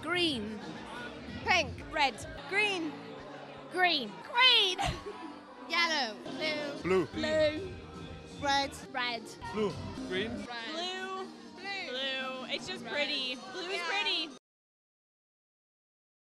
Green. Pink. Red. Green. Green. Green. Yellow. Blue. Blue. Blue. Red. Red. Blue. Green. Blue. Blue. Blue. It's just pretty. Blue is pretty.